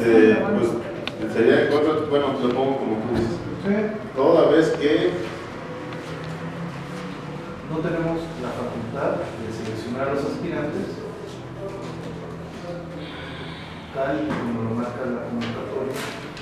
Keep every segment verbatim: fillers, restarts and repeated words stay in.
Este, pues sería en contra, bueno, te lo pongo como tú dices. Toda vez que no tenemos la facultad de seleccionar a los aspirantes, tal y como lo marca la convocatoria.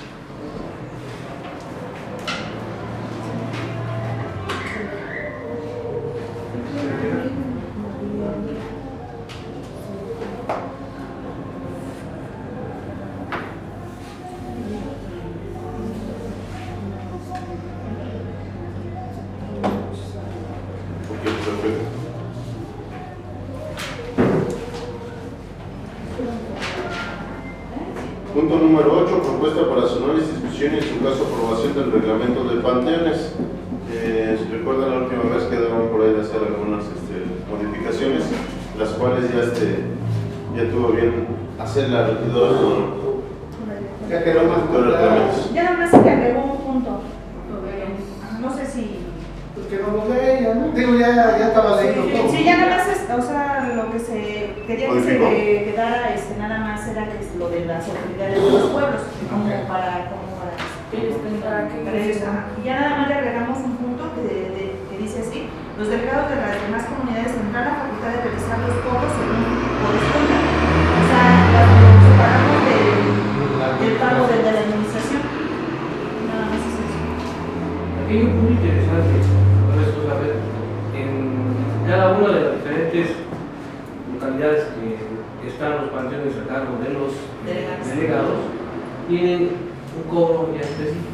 Punto número ocho, propuesta para su análisis, discusión y en su caso aprobación del reglamento de panteones. Eh, si recuerdan, la última vez quedaron por ahí de hacer algunas este, modificaciones, las cuales ya, este, ya tuvo bien hacer la regidora con ya quedó más claro. Ya nada más se le agregó un punto. No sé si. Pues que no lo leía, ¿no? Digo, ya, ya estaba leyendo Sí, todo. sí, ya nada más, es, o sea, lo que se quería que se le quedara este, nada más era que es lo de las autoridades de los pueblos, como Okay. para, como para, para que para eso. Y ya nada más le agregamos un punto que, de, de, que dice así: los delegados de las demás comunidades tendrán la facultad de realizar los cobros según corresponda. O sea, lo separamos del, del pago de, de la administración. Nada más es eso. Aquí hay un punto interesante, por eso saber, en cada una de las diferentes localidades que están los panteones a cargo de los Delegados. delegados, tienen un cobro ya específico.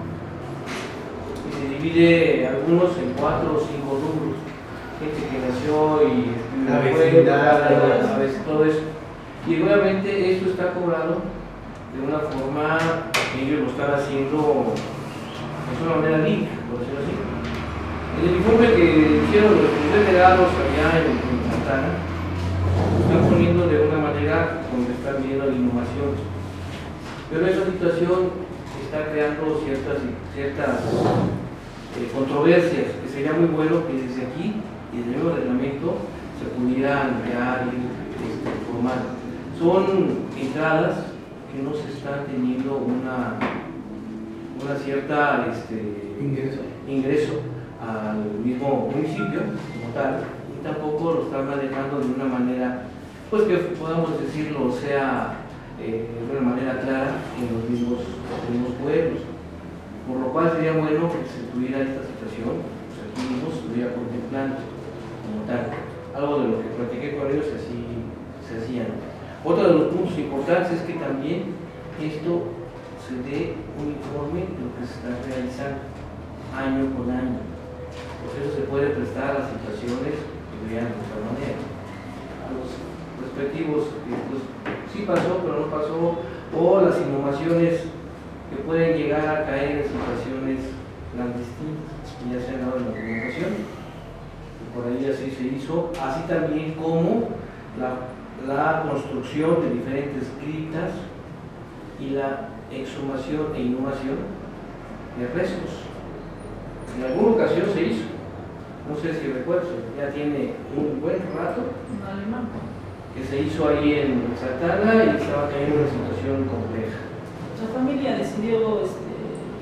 Y se divide algunos en cuatro o cinco rubros. Gente que nació y La fue, vecindad, la- todo la- eso. la- todo eso. Y obviamente esto está cobrado de una forma que ellos lo están haciendo de una manera limpia, por decirlo así. En el informe que hicieron los delegados allá en, en Santana, lo están poniendo de una manera donde están viendo la innovación. Pero esa situación está creando ciertas, ciertas eh, controversias, que sería muy bueno que desde aquí, desde el nuevo reglamento, se pudieran ya ir este, formando. Son entradas que no se están teniendo una, una cierta este, Ingreso. ingreso al mismo municipio como tal, y tampoco lo están manejando de una manera, pues que podamos decirlo, sea eh, de una manera clara en los mismos, en los pueblos. Por lo cual sería bueno que se tuviera esta situación, pues aquí mismo se estuviera contemplando como tal. Algo de lo que platiqué con ellos así se hacía. Otro de los puntos importantes es que también esto se dé un informe de lo que se está realizando año con año. Por eso se puede prestar a situaciones que vean de otra manera. A los respectivos, que pues sí pasó, pero no pasó, o las innovaciones que pueden llegar a caer en situaciones clandestinas, que ya se han dado en la documentación. Por ahí así se hizo, así también como la, la construcción de diferentes criptas y la exhumación e inhumación de restos. En alguna ocasión se hizo, no sé si recuerdo, ya tiene un buen rato, que se hizo ahí en Santana y estaba cayendo en una situación compleja. La familia decidió este,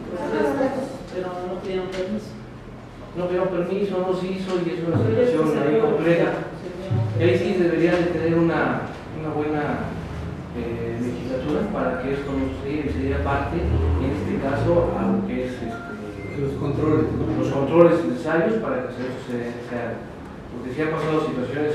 pero no pidieron permiso. No pidieron permiso, no se hizo y es una situación ahí compleja. Y ahí sí deberían de tener una, una buena eh, legislatura para que esto no sucediera y se diera parte, en este caso, a lo que es este, Los controles, ¿no? los controles necesarios para que eso se, se haga. Porque sí han pasado situaciones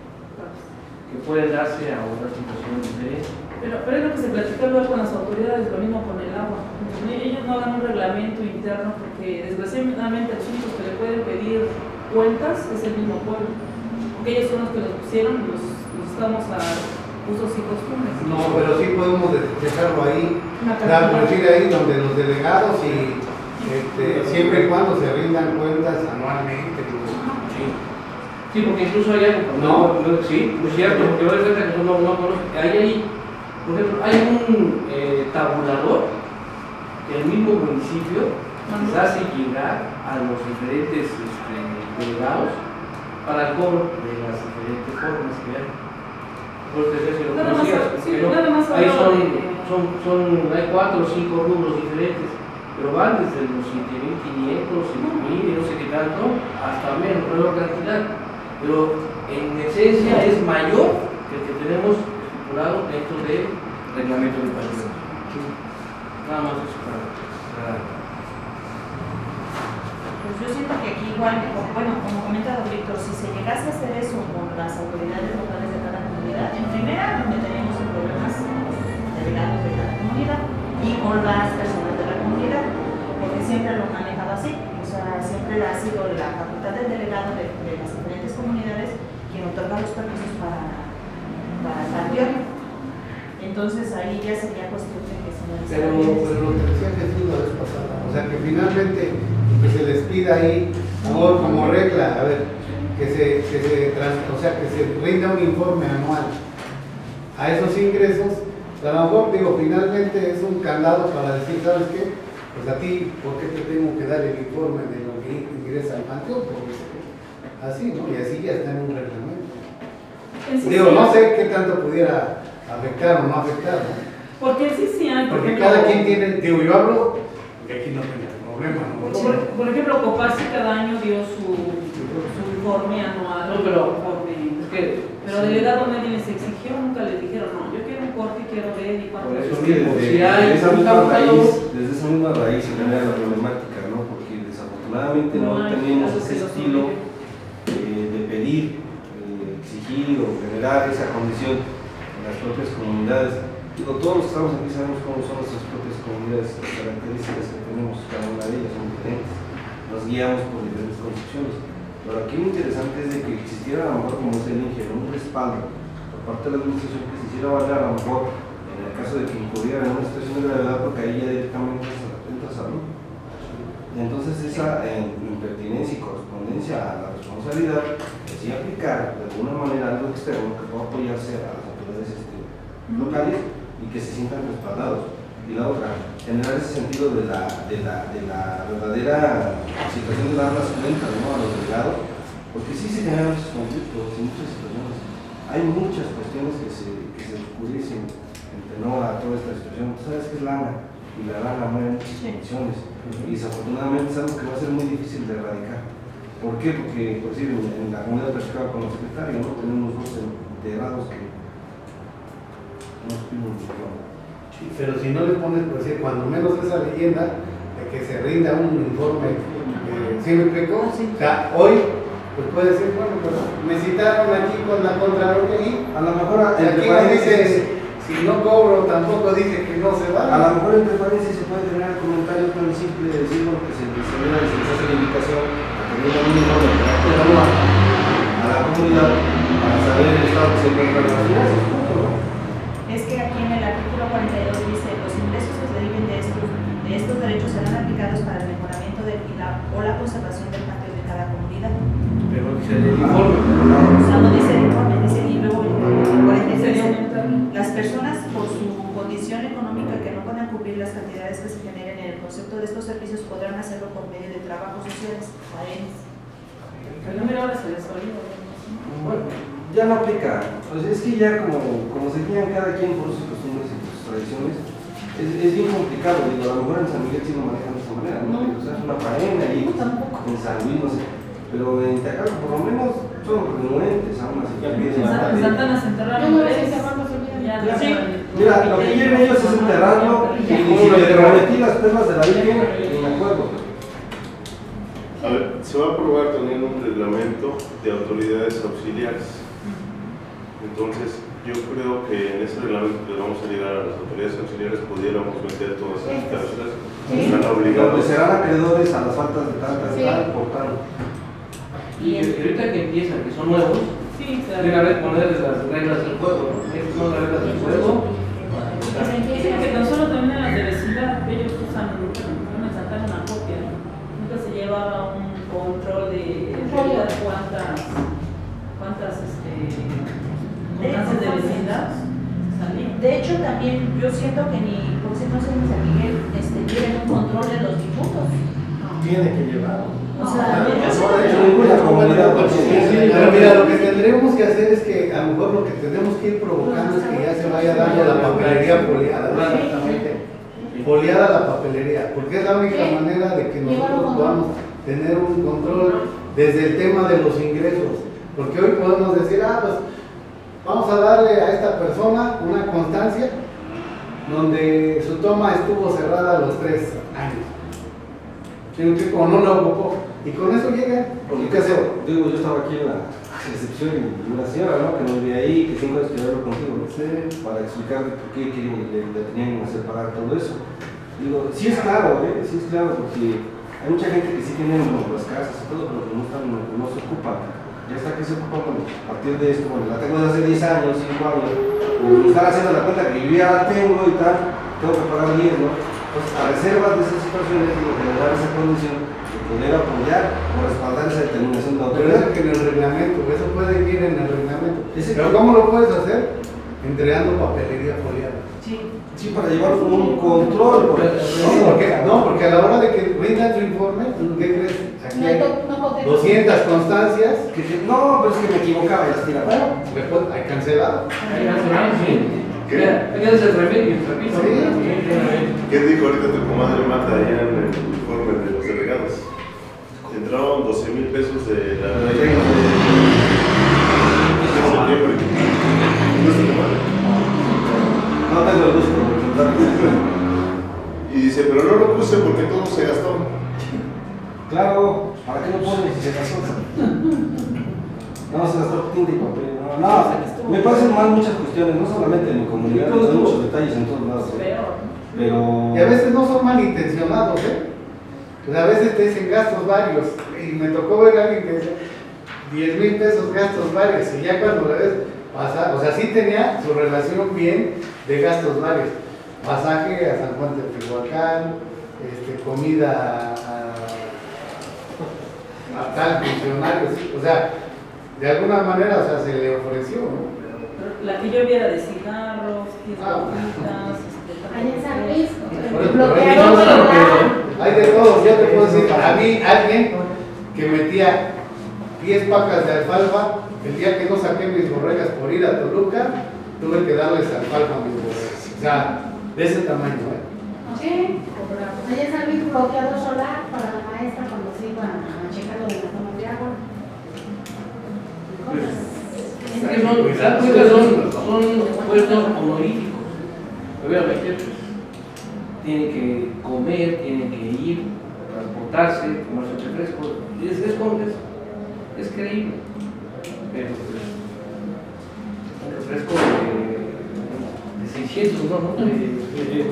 que pueden darse a otras situaciones diferentes. Pero, pero es lo que se platica luego con las autoridades, lo mismo con el agua. Ellos no dan un reglamento interno porque desgraciadamente los únicos que le pueden pedir cuentas es el mismo pueblo. Porque ellos son los que los pusieron y los, los estamos a usos y costumbres. No, pero sí podemos dejarlo ahí, Una dar, cantidad. decir ahí donde los delegados y este, siempre y cuando se rindan cuentas anualmente. Sí. Sí, porque incluso hay algo, No. no, sí, muy cierto, porque doy cuenta que no, no conozco. Ahí hay, por ejemplo, hay un eh, tabulador que el mismo municipio les hace llegar a los diferentes este, delegados para el cobro de las diferentes formas que hay. Pues te decía, si lo Nada más, conocías, sí, porque no, nada más ahí hablo son, de- son, son, hay cuatro o cinco rubros diferentes, pero van desde los siete mil quinientos, cinco mil y no sé qué tanto, hasta menos, nueva cantidad. Pero en esencia es mayor que el que tenemos estipulado dentro del reglamento de país. Nada más eso para, para Pues yo siento que aquí igual, como- bueno, como comenta don Víctor, si se llegase a hacer eso con las autoridades locales de cada comunidad, en primera nos meteríamos en problemas con los delegados de cada comunidad y con las personas de la comunidad, porque siempre lo han manejado así, o sea, siempre ha sido la facultad del delegado de, de las diferentes comunidades quien otorga los permisos para, para el panteón. Entonces ahí ya sería cuestión de que se Pero, analice. pero lo que decía Jesús la vez pasada, o sea que finalmente que se les pida ahí, amor, como regla, a ver, que se, que se, trans- o sea que se rinda un informe anual a esos ingresos, a lo mejor digo, finalmente es un candado para decir, ¿sabes qué? Pues a ti, ¿por qué te tengo que dar el informe de lo que ingresa al panteón? Porque así, ¿no? Y así ya está en un reglamento. En sí Digo, sí no hay. sé qué tanto pudiera afectar o no afectar, ¿no? Porque sí, sí hay. por Porque ejemplo, cada quien tiene, digo, yo hablo, porque aquí no tengo problema, ¿no? Por, por ejemplo, Copasi cada año dio su, su informe anual. No, pero- conforme- es que pero delegado nadie les exigió, nunca les dijeron, no, yo quiero un corte y quiero ver y cuánto. Por eso es". mismo, Si desde, hay esa un misma campo- raíz, desde esa misma raíz se genera la problemática, ¿no? Porque desafortunadamente no, No hay tenemos casos que ese los estilo obliguen. eh, de pedir, eh, exigir o generar esa condición en las propias comunidades. Digo, todos los que estamos aquí sabemos cómo son nuestras propias comunidades, las características que tenemos cada una de ellas son diferentes, nos guiamos por diferentes concepciones. Pero aquí lo interesante es de que existiera a lo mejor, como dice el ingeniero, un respaldo por parte de la administración que se hiciera valer a lo mejor en el caso de que incurriera en una situación de gravedad, porque ahí ya directamente entra salud. Y entonces esa eh, impertinencia y correspondencia a la responsabilidad es sí aplicar de alguna manera algo externo que pueda apoyarse a las autoridades este, locales y que se sientan respaldados. Y la otra, generar ese sentido de la, de la, de la verdadera situación de dar las cuentas, ¿no?, a los delegados, porque sí se generan muchos conflictos y muchas situaciones. Hay muchas cuestiones que se, que se oscurecen en tenor a toda esta situación. Tú sabes que es lana, y la lana mueve muchas condiciones, y desafortunadamente es algo que va a ser muy difícil de erradicar. ¿Por qué? Porque, por decir, en, en la comunidad practicada con los secretarios, ¿no?, tenemos dos integrados que nos piden un diploma. Sí, pero si no le pones, por decir, cuando menos esa leyenda de que se rinda un informe, eh, ¿sí me explico? O sea, hoy, pues puede decir, bueno, pues me citaron aquí con la Contraloría y A lo mejor y aquí no dice, si no cobro, tampoco dice que no se va. A lo mejor entre paréntesis se puede generar comentarios tan simple de decir, bueno, que se les se les hace la invitación a que venga un informe de carácter anual a la comunidad para saber el estado que se encuentra en las finanzas, punto, ¿no? Es que aquí en el artículo cuarenta y dos dice, los ingresos que se deriven de estos, de estos derechos serán aplicados para el mejoramiento del, y la, o la conservación del panteón de cada comunidad. pero dice el informe. O sea, no dice el informe, dice, y luego el cuarenta y seis Sería dice, aumentar. las personas por su condición económica que no puedan cubrir las cantidades que se generen en el concepto de estos servicios podrán hacerlo por medio de trabajos sociales, A E Ns. Pero mira, ahora se les olvida. Bueno, ya no aplica. Pues es que ya como, como se guían cada quien por sus costumbres y sus tradiciones, es, es bien complicado. Digo, a lo mejor en San Miguel sí lo manejan de esta manera, ¿no? No. O sea, es una faena y No, tampoco. en San Luis, no sé. Pero en Teacalco por lo menos son renuentes aún así. Ya que empiezan piden a- la En ley. Santana se enterraron Yo no tres. sé si Armando se olvida. Ya, Ya, sí. Mira, lo que quieren ellos es enterrarlo y si le prometí las perlas de la Virgen, ni me acuerdo. A ver, se va a aprobar también un reglamento de autoridades auxiliares. Entonces, yo creo que en ese reglamento que vamos a llegar a las autoridades auxiliares pudiéramos meter todas esas cláusulas que están Donde obligados. serán acreedores a las faltas de tal, tal, Sí. tal, por tal. Y que- que ahorita que empiezan, que son nuevos, Sí, se tienen que ponerles las reglas del juego, ¿no? Esas son las reglas del juego. Dicen que tan solo también en las de vecindad, ellos usan, bueno, en Santana una copia, ¿no? Nunca se llevaba un control de en realidad cuántas, cuántas, este, constancias de vecindad salían. De hecho, también yo siento que ni, por si no sé, ni San Miguel este, tienen un control de los difuntos. Tiene que llevarlo. O O sea, yo sí no, de hecho, lo veo. ninguna comunidad lo Sí, tiene. sí, pero mira, lo que tendremos que hacer es que a lo mejor lo que tenemos que ir provocando es que ya se vaya dando la papelería foliada. Exactamente. Foliada la papelería, porque es la única manera de que nosotros podamos tener un control desde el tema de los ingresos. Porque hoy podemos decir, ah, pues vamos a darle a esta persona una constancia donde su toma estuvo cerrada los tres años. O no la ocupó. Y con eso llega. Porque ¿Y qué hacemos? digo, yo estaba aquí en la recepción y una señora, ¿no? Que nos vi ahí, que cinco años que hablar contigo, ¿no? Sí. Para explicar por qué que le, le tenían que hacer pagar todo eso. Digo, sí es claro, ¿eh? Sí es claro, porque hay mucha gente que sí tiene las casas y todo, pero que no, están, no, no se ocupan. Ya está que se ocupan, bueno, a partir de esto, bueno, la tengo desde hace diez años, cinco años, pues estar haciendo la cuenta que yo ya la tengo y tal, tengo que pagar diez, ¿no? Entonces, a reservas de esas situaciones, digo, que me da esa condición de poder apoyar o respaldar esa determinación de la Pero autoridad. eso que en el reglamento, eso puede ir en el reglamento. Ese- Pero ¿cómo lo puedes hacer? Entregando papelería foliada. Sí. Sí, para llevar un control. porque- No, porque, no, porque a la hora de que rindan su informe, ¿qué crees? Aquí No, hay no, no, doscientas constancias. que te- no, pero es que me equivocaba y las tiraba. Bueno, después hay cancelado. Ahí ya se va, sí. ¿Qué? Ya, ya es el remedio, repito. Sí. ¿Qué dijo ahorita tu comadre Marta allá en el informe de los delegados? Entraron doce mil pesos de la ley de septiembre. ¿No es tu comadre? No tengo el gusto de preguntarle. Y dice, pero no lo puse porque todo se gastó. Claro, ¿para qué lo pones si se gastó? No, se gastó tinta y papel. No, no, me parecen mal muchas cuestiones, no solamente en mi comunidad, hay muchos detalles en todos lados. ¿eh? Peor. Pero. Y a veces no son malintencionados, ¿eh? Pues a veces te dicen gastos varios. Y me tocó ver a alguien que decía diez mil pesos gastos varios. Y ya cuando la ves pasar, o sea, sí tenía su relación bien de gastos varios. Pasaje a San Juan de Tehuacán, este, comida a, a tal funcionario, sí. O sea, de alguna manera, o sea, se le ofreció, ¿no? La que yo viera de cigarros, diez Ah. gomitas, este, Allá en San Luis, Por eso, bloquearon pero ahí celular. hay de todo, yo te puedo decir, a mí alguien que metía diez pacas de alfalfa, el día que no saqué mis borregas por ir a Toluca, tuve que darles alfalfa a mis borregas. O sea, de ese tamaño, ¿eh? Sí, allá en San Luis bloqueador solar para la maestra cuando se iba a checar lo de la toma de agua. Es que son, las cuentas son, son puestos honoríficos. Obviamente, pues, tienen que comer, tienen que ir, transportarse, tomarse un refresco. Es, es, es, es creíble. Pero, pues, un refresco de, de seiscientos, ¿no? ¿no? De, de,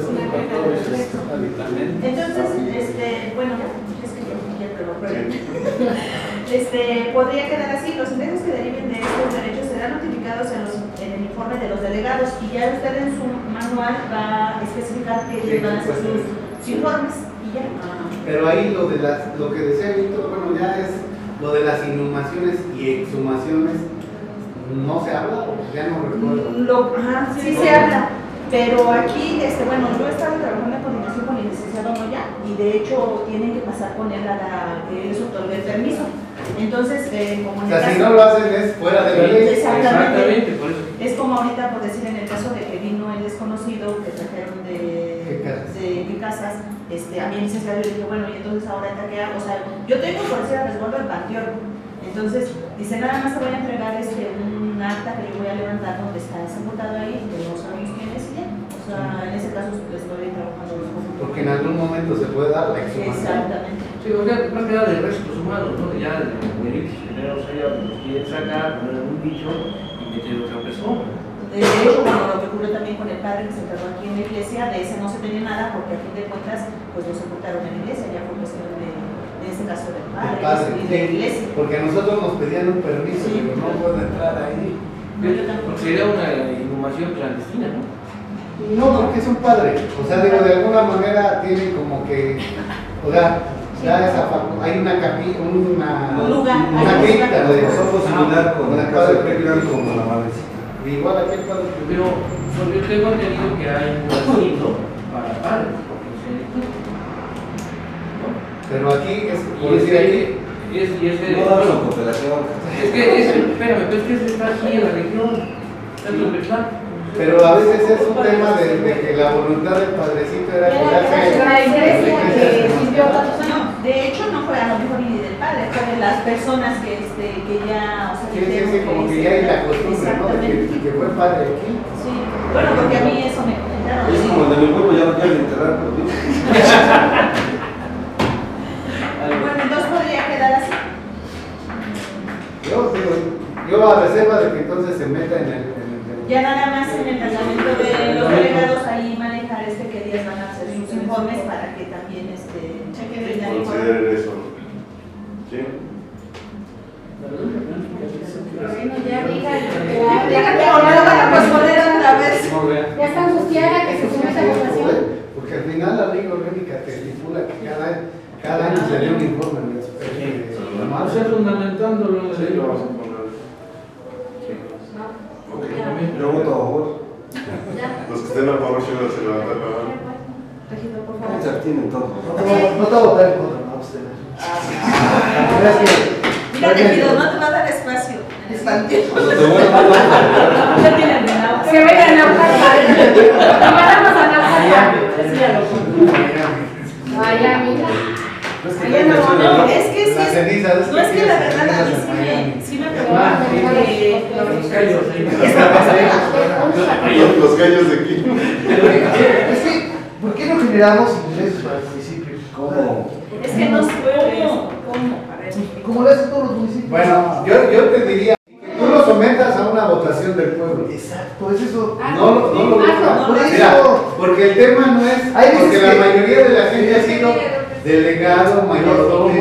Entonces, este, bueno, es que yo quiero que lo prueben. Este, podría quedar así, los ingresos que deriven de estos derechos serán notificados en, los, en el informe de los delegados y ya usted en su manual va a especificar que ellos van a hacer sus, sus informes y ya. Pero ahí lo, de las, lo que decía Víctor, bueno, ya es lo de las inhumaciones y exhumaciones, no se habla, o ya no recuerdo. Lo, ajá, sí se habla, pero aquí, este, bueno, yo he estado trabajando en coordinación con el licenciado Moya y de hecho tienen que pasar con él a la que él les otorgue el permiso. Entonces, eh, como O en el sea, si caso- no lo hacen es fuera de la ley. Exactamente. por eso. Es como ahorita, por decir, en el caso de que vino el desconocido que trajeron de ¿Qué casas? de qué casas, este, a mí el licenciado le dije, bueno, y entonces ahora qué hago, o sea, yo tengo por decir a resguardo el panteón. Entonces, dice, nada más te voy a entregar este, un acta que yo voy a levantar donde está sepultado ahí, que no sabemos quién es y ya. O sea, en ese caso estoy trabajando los conjuntos. Porque en algún momento se puede dar la exhumación. Exactamente. Sí, o sea, más que nada de restos humanos, ¿no? Ya de delitos generados allá, los quieren sacar, poner un bicho y meter otra persona. De hecho, bueno, lo que ocurrió también con el padre que se enterró aquí en la iglesia, de ese no se tenía nada porque a fin de cuentas, pues lo sepultaron en la iglesia, ya fue cuestión de, en este caso del padre, El padre, y de la iglesia. porque a nosotros nos pedían un permiso, Sí. pero no pueden entrar ahí. Porque sería una inhumación clandestina, ¿no? No, porque es un padre, o sea, digo, de alguna manera tienen como que, o sea, ya esa facu- hay una capilla, una, Un lugar, una hay un cripta lugar. de Nosotros similar con la casa de Peligrán Cristo, como la madrecita. igual aquí el padre. Pero sobre yo tengo entendido que hay un asilo para padres, porque se ¿no? Pero aquí es, Y por es decir aquí, que, y es, y es, No damos con cooperación. es que, es, espérame, pero es que está aquí en la región, está en Tuxtepec. pero a veces es un tema de, de que la voluntad del padrecito era quedarse. La iglesia que sirvió tantos años. No, de hecho no fue a lo mejor ni del padre, fue de las personas que, este, que ya, o sea, Sí, sí, sí, como que ya hay la costumbre, ¿no? De que, que fue padre aquí. Sí, bueno, porque a mí eso me comentaron. Es como el de mi pueblo, ya no quieren enterrar, pero digo. Bueno, entonces podría quedar así. Yo digo, yo a reserva de que entonces se meta en el. En el Ya nada más en el tratamiento de los delegados ahí manejar este que días van a hacer sus informes para que también este brindan informes. Consideren eso. ¿Sí? Bueno, ya diga, Dígame, o no lo van a posponer otra vez. ya está angustiada que se someta a votación. Porque al final la ley orgánica te estipula que cada, cada año se dé un informe. ¿No? O sea, fundamentándolo en la Sí, ley. lo vamos a poner. Yo voto a favor. Los que estén a favor, si no se levantan la mano. Regidor, por Se favor. abstienen todos. No te voy a votar en contra, no abstener. Mira, regidor, no te va a dar espacio en el panteón. Cuando te vuelvan a dar, Ya tienen de nada. Que vengan a Naucalpan. Nos mandamos a Naucalpan. Vaya, mira. Allá no, no, es que sí, Las es- cenizas, no es que la las verdad a mí cenizas sí en Miami. me, sí me Ah, preocupa porque Los callos ahí. Los, los gallos de aquí. Es que, ¿por qué no generamos ingresos para el municipio? ¿cómo? es que no sé cómo, cómo, a ver. Como lo hacen todos los municipios. Bueno, yo, yo te diría que tú lo sometas a una votación del pueblo. Exacto, es eso. No, lo- no lo busca. Por Mira, eso. porque el tema no es. Hay veces Porque la que- mayoría de la gente ha sido delegado, mayordomo,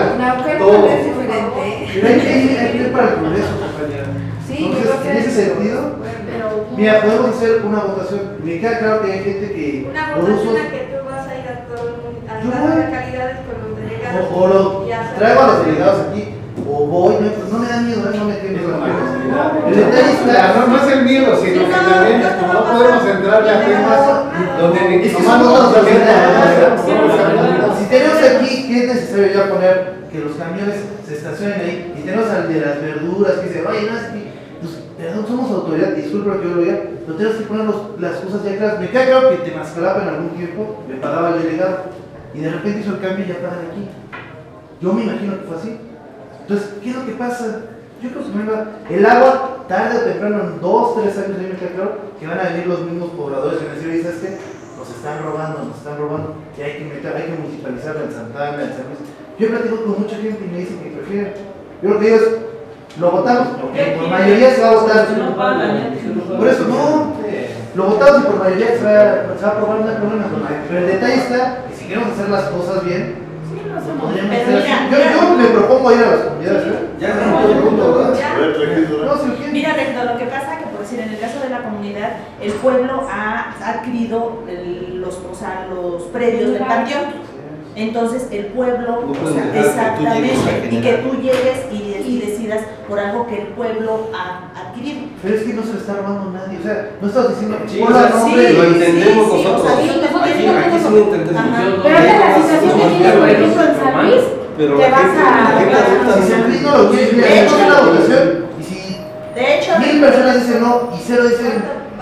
todo. es diferente. Pero hay que ir, hay que ir para el Congreso, compañera. Entonces, en ese sentido, mira, podemos hacer una votación. Me queda claro que hay gente que Una por votación usos a que tú vas a ir a todo el mundo, a Yo las voy. localidades con los delegados. o, o lo y hacer- traigo a los delegados aquí, o voy, no, no me da miedo, ¿eh? No me tiembla la mano. El detalle está. No, no es el miedo, sino que también como no podemos entrarle a temas donde ni Es que nomás somos nosotros los sabemos. delegados. Si tenemos aquí que es necesario ya poner que los camiones se estacionen ahí, y tenemos al de las verduras que dice, oye, no es que, pues, perdón, somos autoridad, disculpe lo que yo lo diga, pero tenemos que poner los- las cosas ya claras. Me queda claro que Temascalapa en algún tiempo le pagaba el delegado, y de repente hizo el cambio y ya pagan aquí. Yo me imagino que fue así. Entonces, ¿qué es lo que pasa? Yo creo que me va- el agua, tarde o temprano, en dos, tres años, a mí me queda claro que van a venir los mismos pobladores y van a decir, oye, ¿sabes qué? Nos están robando, nos están robando, y hay que meter, hay que municipalizar en Santana, en San Luis. Yo he platicado con mucha gente y me dicen que prefieren. Yo lo que digo es, lo votamos, porque por mayoría se va a votar. No pagan, ya. Por eso, no, lo votamos y por mayoría se va, se va a aprobar, no hay problema. Pero el detalle está que si queremos hacer las cosas bien, podríamos Pero hacer mira, así. Yo, yo me propongo ir a las comunidades, ¿eh? Ya se rompió el punto, ¿verdad? A ver, regidora. No, si lo quieren. Mira, regidor, lo que pasa que por decir, en el caso de la comunidad, el pueblo ha adquirido el- los, o sea, los predios del panteón. Entonces el pueblo, No o pueden sea, dejar que tú llegues a exactamente, y que generar. tú llegues y, y decidas por algo que el pueblo ha adquirido. Pero es que no se le está robando a nadie, o sea, no estás diciendo, Sí, ponla o sea, nombre sí, lo y- entendemos sí, sí, nosotros. o sea, sí, nosotros Aquí, no aquí sí podemos- lo entendemos. Ajá. Pero esta es la situación que tienes, por ejemplo, en San Luis, Pero te la vas gente, a- la gente acepta Si eso. San Luis no lo quiere, De le hecho, hacemos una votación, y si De hecho, mil personas dicen no y cero dicen,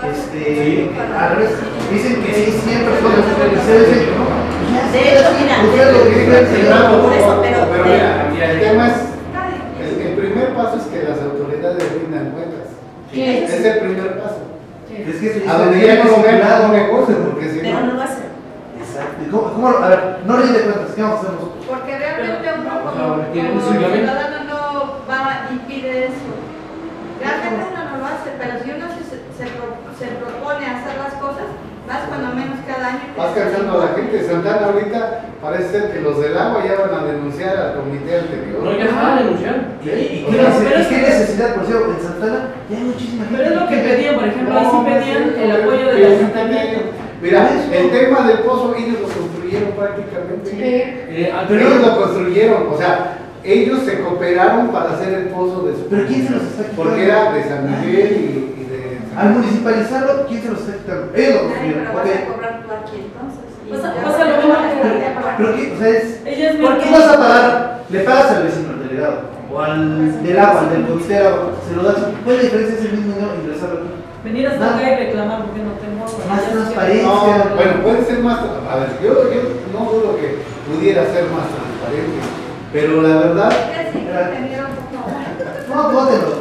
este, al revés, dicen que sí, cien personas dicen y cero dicen que no. y ya, De hecho, mira, ustedes lo que digan, se graba. por eso, pero, Pero de- mira, el tema es, el, el primer paso es que las autoridades rindan cuentas. ¿Qué? Es el primer paso. Es que eso A donde ya no lo vean, no lo negocio, porque si pero no no. lo hacen. Exacto. ¿Y ¿Cómo, cómo, lo- a ver, no rinde cuentas, ¿qué vamos a hacer nosotros? Porque realmente uno como, Pero, como ¿tiene un reglamento? ciudadano no va impide eso. Realmente uno no lo hace, pero si uno se, se, pro- se propone hacer las cosas, vas cuando menos cada año. y te- Vas cansando a la gente. Santana ahorita parece ser que los del agua ya van a denunciar al comité anterior. No, ya está denunciando. ¿Y, y O qué, sea, nece- pero y es qué que- necesidad, por cierto, en Santana ya hay muchísima gente. Pero es lo que pedían, por ejemplo, ahí sí No, pedían sí, el apoyo del sí, ayuntamiento. Mira, el tema del pozo ellos lo construyeron prácticamente. Eh, ah, Pero ellos lo construyeron, o sea, ellos se cooperaron para hacer el pozo de su. ¿Pero quién se los está quitando? Porque era de San Miguel y, y de. Al municipalizarlo, ¿quién se los está quitando? Ellos lo Ay, construyeron, pero ok. vas a cobrar tú aquí entonces. y Pasa, ya pasa lo vas a mismo cobrar. que Pero qué, o sea, es. Ella es ¿Por qué vas a pagar? Le pagas al vecino, al delegado, o al del agua, al del comité de agua, se lo das. ¿Cuál es la diferencia? Es el mismo dinero ingresarlo aquí. venir hasta acá y reclamar porque no tengo agua. Más Ya es que- transparencia. No, bueno, puede ser más. A ver, yo, yo no dudo que pudiera ser más transparente, pero la verdad. No, póntelo.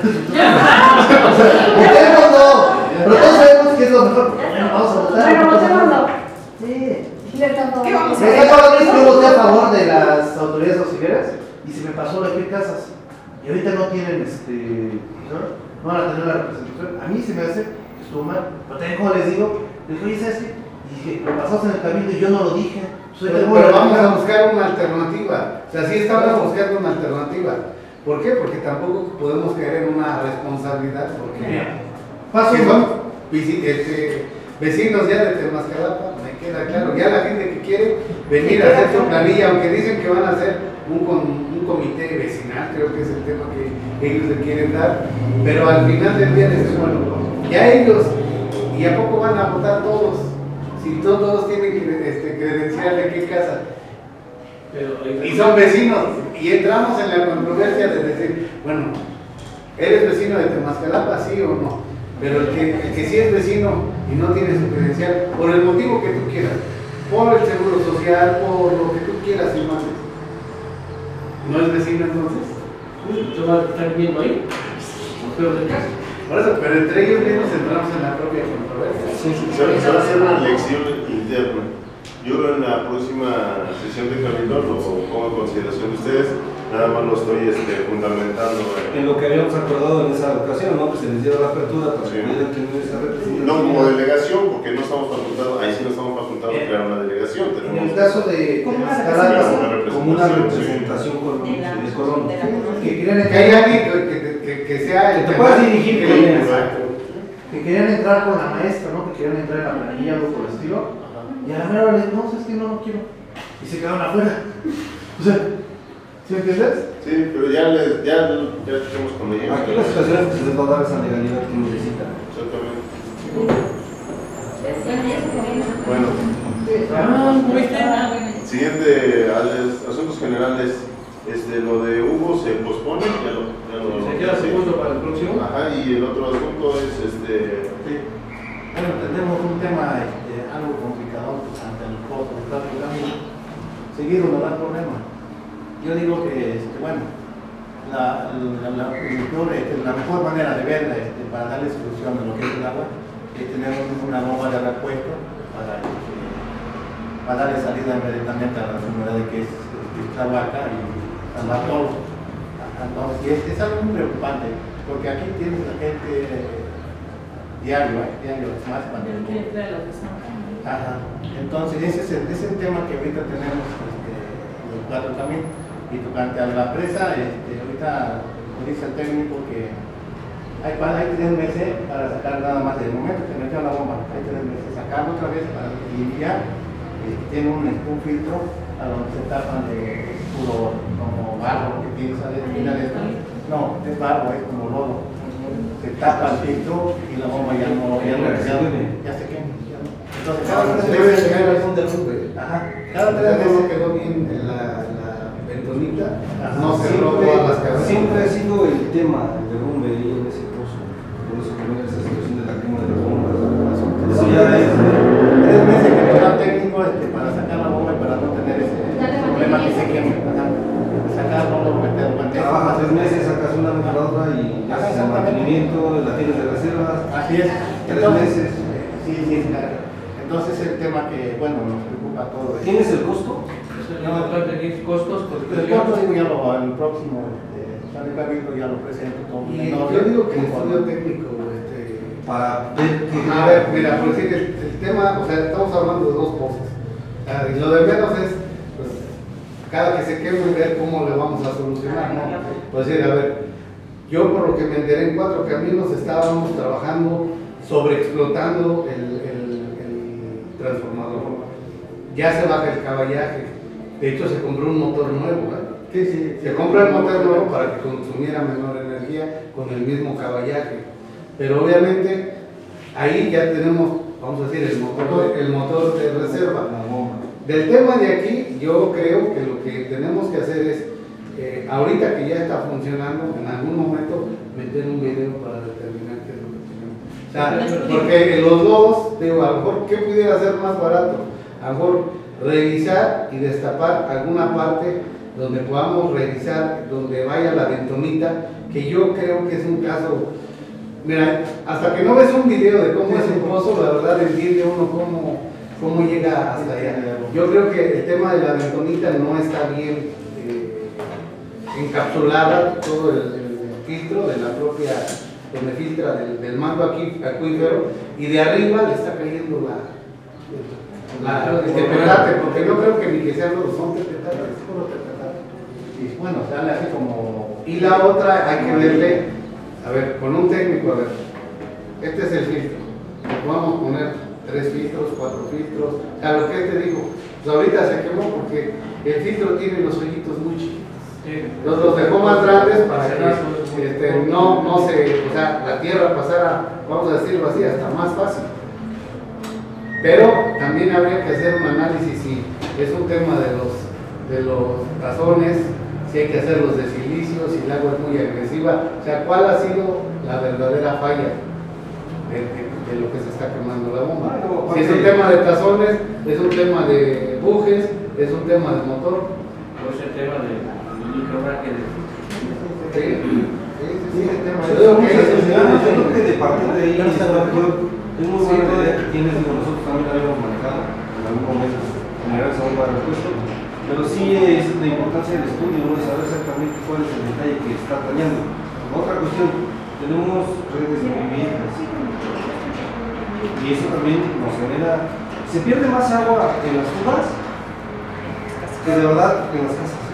Votemos no. Pero todos sabemos que es lo mejor. Bueno, vamos a votar. Bueno, votémoslo. Sí. Le tocó. ¿Qué vamos a Me está acordando que yo voté a favor de las autoridades auxiliares y se me pasó la de casas. Y ahorita no tienen este. ¿no? No van a tener la representación. A mí se me hace que estuvo mal. Pero también, como les digo, les digo, oye, ¿sabes qué? Y dije, lo pasamos en el cabildo y yo no lo dije. Soy Pero, pero vamos a buscar una alternativa. O sea, sí estamos buscando una alternativa. ¿Por qué? Porque tampoco podemos caer en una responsabilidad. Porque Paso si uno. son visi- este, vecinos ya de Temascalapa, me queda claro. Ya la gente que quiere venir a hacer su planilla, aunque dicen que van a hacer un, com- un comité vecinal, creo que es el tema que ellos le quieren dar. Pero al final del día les digo, bueno, ya ellos, ¿y a poco van a votar todos? Si no todos tienen que este, credencial de qué casa. Pero, Y son vecinos. Y entramos en la controversia de decir, bueno, ¿eres vecino de Temascalapa, sí o no? Pero el que, el que sí es vecino y no tiene su credencial, por el motivo que tú quieras, por el seguro social, por lo que tú quieras y más, ¿no es vecino entonces? ¿tú vas a estar viendo ahí? Los perros de casa. Por eso, pero entre ellos mismos entramos en la propia controversia. Se va, se va a hacer una elección interna. Yo en la próxima sesión de cabildo lo pongo en consideración de ustedes, nada más lo estoy este, fundamentando. En lo que habíamos acordado en esa ocasión, ¿no? Que se les diera la apertura para Sí. que pudieran tener esa representación. No como delegación, porque no estamos facultados, ahí sí no estamos facultados de crear una delegación. En el Tenemos caso de Como una Temascalapa, Como una representación. representación con De la- de Colón. de la colonia. que querían Que haya entrar, alguien que, que- que- que sea el Que te que puedas más- dirigir que- con él. Exacto. que querían entrar con la maestra, ¿no? Que querían entrar en la planilla, algo por el estilo. Y a la mera hora les no, es que no, no quiero. Y se quedaron afuera. O sea, ¿sí me entiendes? Sí, pero ya les, ya, ya estamos con ellos. Aquí la situación es que se les va a dar esa legalidad que necesitan. Exactamente. Bueno. Bueno, Ah, ¿viste? Ah, bueno. siguiente, a los asuntos generales, este, lo de Hugo se pospone, ya lo, ya lo Se queda sí. segundo para el próximo. Ajá, y el otro asunto es este. Sí. Bueno, tenemos un tema este, algo complicado pues, ante el costo del tráfico camino. Seguido no da problema. Yo digo que, este, bueno, la, la, la, el peor, este, la mejor manera de verla este, para darle solución a lo que es el agua es tener una bomba de repuesto para, este, para darle salida inmediatamente a la enfermedad de que es Iztahuaca y San Bartolo. Entonces, y es, es algo muy preocupante, porque aquí tienes la gente eh, diario, ¿eh? diario, es más cuando... El que trae la presión. Ajá. Entonces, ese es, el, ese es el tema que ahorita tenemos este, los cuatro caminos. Y tocante a la presa, este, ahorita lo dice el técnico que hay, pa- hay tres meses para sacar nada más del momento que metió la bomba. Hay tres meses, sacarlo otra vez para limpiar. Este, tiene un, un filtro a donde se tapan de puro como barro que tiene, ¿sabes? Mira de esto. No, es barro, es como lodo. Se tapa el filtro y la bomba ya no, ya no, ya, ya se quema. ya no. Entonces, cada tres Debe meses, llegar al fondo del rumbe. ajá, cada tres Cada vez meses quedó bien en la, la ventonita, Ajá. no cerró todas las cabezas. Siempre ha sido el tema del derrumbe ahí en ese pozo. Por eso que viene esa situación de la quema de las bombas. Eso ya es. tres meses que me da técnico este, para sacar la bomba y para no tener ese Darle problema que se mantenimiento. queme. Ajá. Sacarlo, lo meter, meter. Trabajas tres meses, sacas una de la otra y Ajá, haces el exactamente. mantenimiento, la tienes de reservas. Así es. Tres Entonces, meses. Sí, sí, claro. Entonces el tema que, bueno, nos preocupa a todos. ¿Tienes el costo? No, falta aquí costos, porque El cuarto digo ya lo, el próximo, este, sale cabildo ya lo presento todo. Y yo digo que el estudio técnico, este, Para ver que. a ver, mira, por decir, el, el tema, o sea, estamos hablando de dos cosas. Ah, y lo de menos es, pues, cada que se queme ver cómo le vamos a solucionar, ¿no? Pues decir, a ver, yo por lo que me enteré en Cuatro Caminos estábamos trabajando sobre explotando el, el, el transformador. Ya se baja el caballaje. De hecho, se compró un motor nuevo, ¿eh? Sí, sí. Se compra el motor nuevo para que consumiera menor energía con el mismo caballaje. Pero obviamente ahí ya tenemos, vamos a decir, el motor, el motor de reserva. del tema de aquí, yo creo que lo que tenemos que hacer es, eh, ahorita que ya está funcionando, en algún momento meter un video para determinar qué es lo que tenemos. O sea, porque los lodos, digo, a lo mejor, ¿qué pudiera ser más barato? A lo mejor revisar y destapar alguna parte donde podamos revisar, donde vaya la ventonita, que yo creo que es un caso. Mira, hasta que no ves un video de cómo es el pozo, la verdad entiende uno cómo, cómo llega hasta allá. Yo creo que el tema de la ventonita no está bien eh, encapsulada, todo el, el filtro de la propia, donde filtra del, del manto aquí, acuífero, y de arriba le está cayendo la, la, el tepetate, porque no creo que ni que sean los son tepetates, es puro tepetate. Y bueno, sale así como. Y la otra hay que verle. A ver, con un técnico, a ver, este es el filtro, le podemos poner tres filtros, cuatro filtros, o sea, lo que te digo, pues ahorita se quemó porque el filtro tiene los hoyitos muy chiquitos, los, los dejó más grandes para que este, no, no se, o sea, la tierra pasara, vamos a decirlo así, hasta más fácil. Pero también habría que hacer un análisis si es un tema de los, de los tazones, si hay que hacer los de silicio, si el agua es muy agresiva, o sea, cuál ha sido la verdadera falla de, de, de lo que se está quemando la bomba. Si es un tema de tazones, es un tema de bujes, es un tema de motor. O es el tema del microbraque. Sí, sí, sí, el tema de Yo creo que de partir de ahí, es muy buena idea que tienes, nosotros también la habíamos manejado en algún momento, generar esa bomba de repuesto. Pero sí es de importancia el estudio, ¿no? De saber exactamente cuál es el detalle que está dañando. Otra cuestión, tenemos redes muy viejas y eso también nos genera, se pierde más agua en las tubas que de verdad en las casas.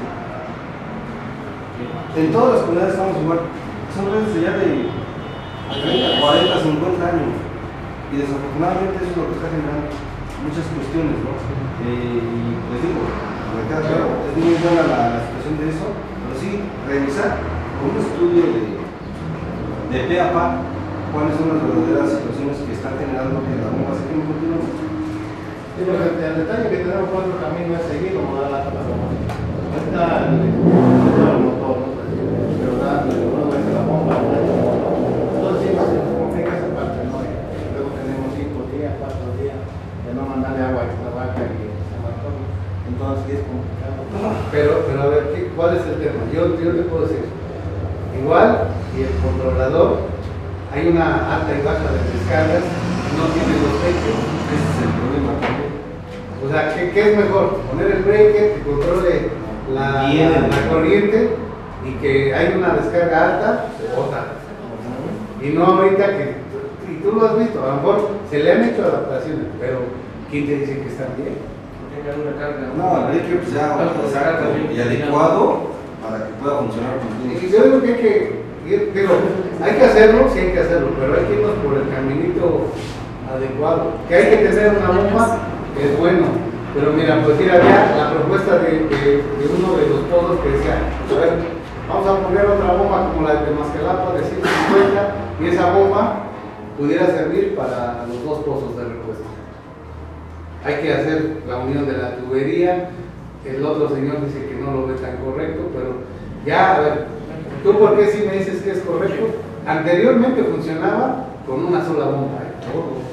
En todas las comunidades estamos igual, son redes de ya de treinta, cuarenta, cincuenta años y desafortunadamente eso es lo que está generando muchas cuestiones, ¿no? Eh, y les digo, me queda claro, es muy buena la, la situación de eso, pero sí, revisar con un estudio de, de pe a pa cuáles son las verdaderas situaciones que están generando que la bomba se queme continuamente. Sí, pero el, el detalle que tenemos cuatro caminos es seguir como da la bomba. No está el, el motor, ¿no? Pero da, luego es la bomba, ¿no? Entonces sí, se complica esa parte, ¿no? Y luego tenemos cinco días, cuatro días de no mandarle agua a esta vaca y se mató. Entonces sí es complicado. Pero, pero a ver, ¿qué, ¿cuál es el tema? Yo, yo te puedo decir, igual, y el controlador, hay una alta y baja de descargas, no tiene los breakers. Ese es el problema también. O sea, ¿qué, ¿qué es mejor? Poner el breaker que controle la, la, la corriente y que hay una descarga alta, se bota. Y no ahorita que, y tú lo has visto, a lo mejor se le han hecho adaptaciones, pero ¿quién te dice que están bien? Una carga. No, el breaker pues ya exacto y adecuado para que pueda funcionar con Y yo digo que hay que ir, digo, hay que hacerlo, sí hay que hacerlo, pero hay que irnos por el caminito adecuado. Que hay que tener una bomba, es bueno. Pero mira, pues mira, ya la propuesta de, de, de uno de los pozos que decía, a ver, vamos a poner otra bomba como la de Temascalapa de ciento cincuenta y esa bomba pudiera servir para los dos pozos de repuesto. Hay que hacer la unión de la tubería, el otro señor dice que no lo ve tan correcto, pero ya, a ver, ¿tú por qué sí me dices que es correcto? Anteriormente funcionaba con una sola bomba, ¿eh?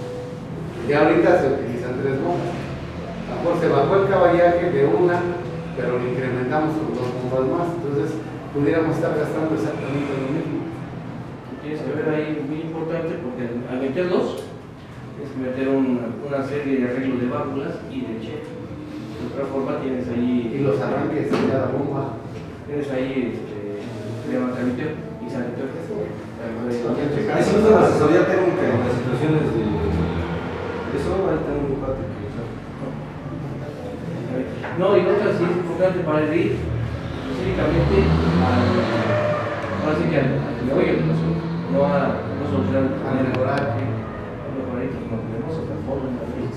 Ya ahorita se utilizan tres bombas. A lo mejor se bajó el caballaje de una, pero lo incrementamos con dos bombas más, entonces pudiéramos estar gastando exactamente lo mismo. Tienes que ver ahí, muy importante, porque al meter dos, tienes que meter un, una serie de arreglos de válvulas y de check. De otra forma tienes ahí... Y los arranques de cada bomba. Tienes ahí este, levantamiento y sanitario. Eso es la asesoría técnica en las situaciones de... Eso ahí también un parte que... No, y otra sí es importante para el R I D, específicamente al, ahora sí que al, al meollo del asunto, no a no solucionar el A mejorar. A mejorar y nos tenemos otra forma en la vida.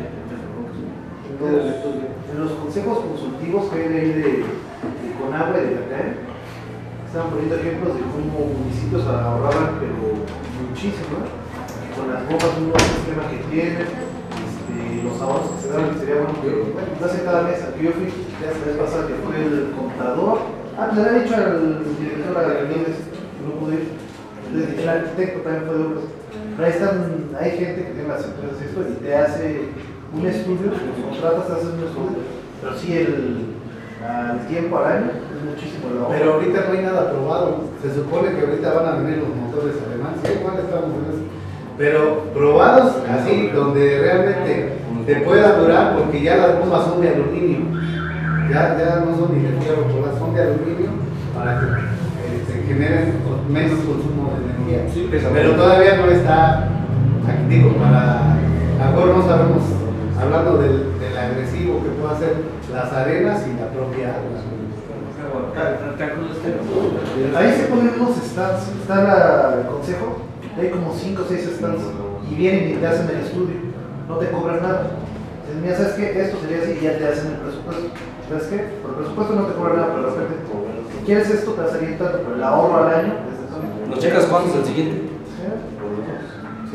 En los consejos consultivos que hay de ahí de, de Conagua y de la C A E, estaban poniendo ejemplos de cómo municipios ahorraban, pero muchísimo, ¿no? Con las bombas, un nuevo sistema que tienen, este, los ahorros que se consideraban que sería bueno que, bueno, no sé, cada mes, al que yo fui, ya la vez pasada que fue el contador, ah, pues le había dicho al director de reuniones que no pude ir, el arquitecto también fue de obras, pero ahí están, hay gente que tiene las empresas esto y te hace un estudio, los contratas, te hacen un estudio, pero sí el, al tiempo al año es muchísimo el ahorro. Pero ahorita no hay nada aprobado. Se supone que ahorita van a venir los motores alemanes. Sí, igual estamos en eso. Pero probados así, donde realmente te pueda durar, porque ya las bombas son de aluminio. Ya, ya no son ni de fierro, son de aluminio para que eh, se generen menos consumo de energía. Sí, pesa Pero menos. todavía no está, aquí digo, para, a lo mejor no sabemos, hablando del, del agresivo que puede hacer las arenas y la propia agua. Ahí se ponen unos stands, está la- el consejo, hay como cinco o seis stands y vienen y te hacen el estudio, no te cobran nada. Dicen, mira, ¿sabes qué? Esto sería así y ya te hacen el presupuesto. ¿Sabes qué? Por el presupuesto no te cobran nada, pero de repente, si quieres esto, te va a salir tanto, pero el ahorro al año es de todo. ¿Nos checas cuándo es el siguiente? ¿Sí? Sí.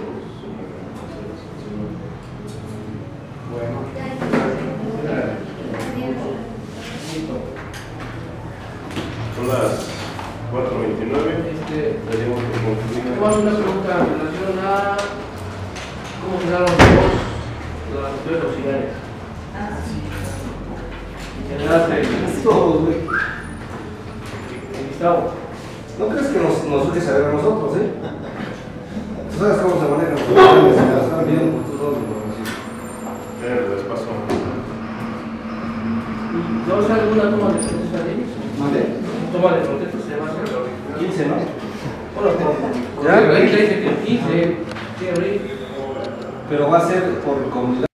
Bueno. Son las cuatro veintinueve. Este, Tenemos que concluir. tenemos una pregunta en relación a cómo quedaron los dos de las autoridades auxiliares. Ah, sí. En general, el- Todos, güey. el listado. ¿No crees que nos, nos urge saber a nosotros, eh? Tú sabes cómo se manejan los autoridades, se las están viendo por todos lados. Eh, les paso. ¿Y no hay alguna toma de protesta de ellos? ¿Mande? Toma de protesta se va a hacer. quince, ¿no? Ya, ahí dice que quince, sí, abrir. Pero va a ser por comunidad.